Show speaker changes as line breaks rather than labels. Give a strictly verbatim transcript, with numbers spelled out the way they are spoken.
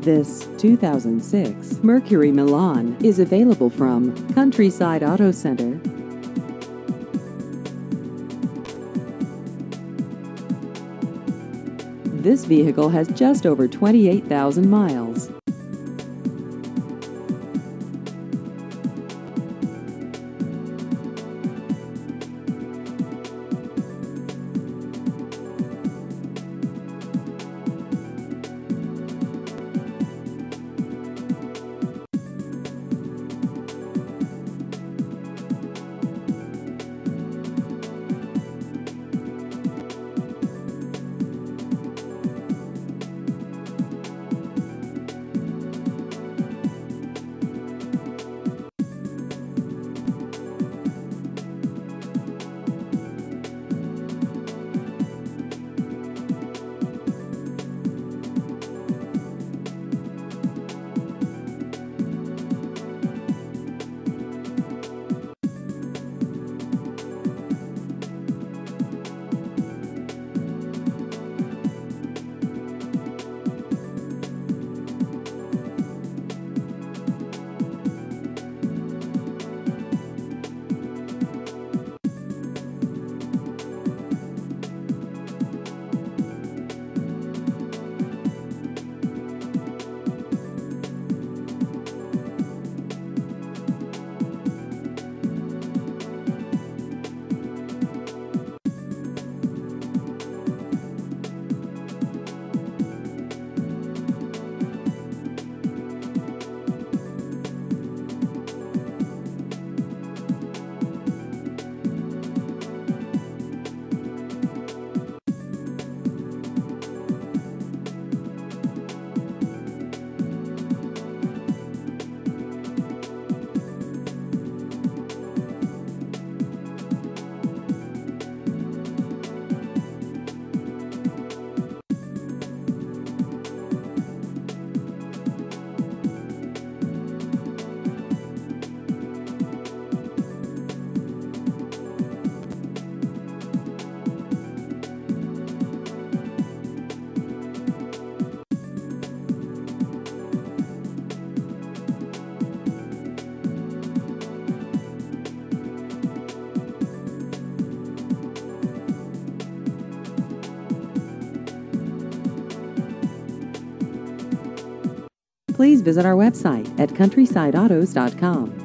This two thousand six Mercury Milan is available from Countryside Auto Center. This vehicle has just over twenty-eight thousand miles. Please visit our website at countryside autos dot com.